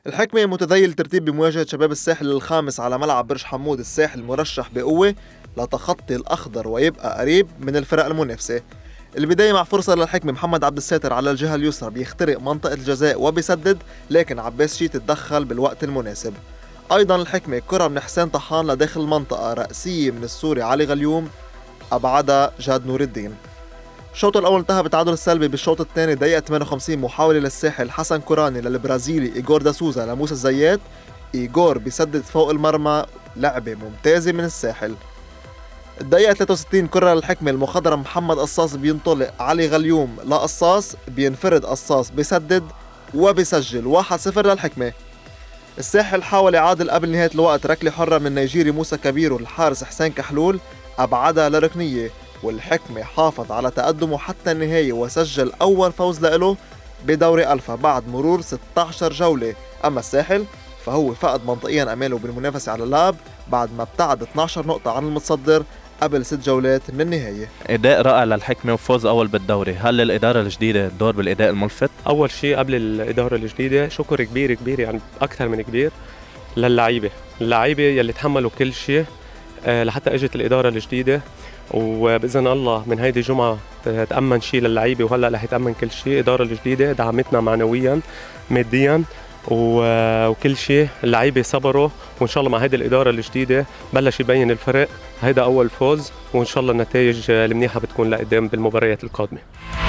الحكمة متذيل الترتيب بمواجهة شباب الساحل الخامس على ملعب برج حمود. الساحل مرشح بقوة لتخطي الأخضر ويبقى قريب من الفرق المنافسة. البداية مع فرصة للحكمة، محمد عبد الساتر على الجهة اليسرى بيخترق منطقة الجزاء وبيسدد، لكن عباس شيت تدخل بالوقت المناسب. أيضا الحكمة كرة من حسين طحان لداخل المنطقة، رأسية من السوري علي غليوم أبعدها جاد نور الدين. الشوط الأول انتهى بالتعادل السلبي. بالشوط الثاني دقيقة 58 محاولة للساحل، حسن كوراني للبرازيلي إيغور داسوزا لموسى الزيات. إيغور بيسدد فوق المرمى، لعبة ممتازة من الساحل. الدقيقة 63 كرة للحكمة، المخضرم محمد قصاص بينطلق علي غليوم لقصاص، بينفرد قصاص بيسدد وبيسجل 1-0 للحكمة. الساحل حاول يعادل قبل نهاية الوقت، ركلة حرة من النيجيري موسى كبيرو الحارس حسين كحلول أبعدها لركنية، والحكمة حافظ على تقدمه حتى النهاية وسجل أول فوز له بدوري ألفا بعد مرور 16 جولة. أما الساحل فهو فقد منطقيا أماله بالمنافسة على اللعب بعد ما ابتعد 12 نقطة عن المتصدر قبل 6 جولات من النهاية. أداء رائع للحكمة وفوز أول بالدوري. هل الإدارة الجديدة دور بالأداء الملفت؟ أول شيء قبل الإدارة الجديدة شكر كبير يعني أكثر من كبير للعيبة يلي تحملوا كل شيء لحتى اجت الإدارة الجديدة، وبإذن الله من هيدي الجمعة تأمن شيء للعيبة، وهلأ رح يتأمن كل شيء. الإدارة الجديدة دعمتنا معنويا ماديا وكل شيء. اللعيبة صبروا، وإن شاء الله مع هيدي الإدارة الجديدة بلش يبين الفرق. هيدا أول فوز، وإن شاء الله النتائج المنيحة بتكون لقدام بالمباريات القادمة.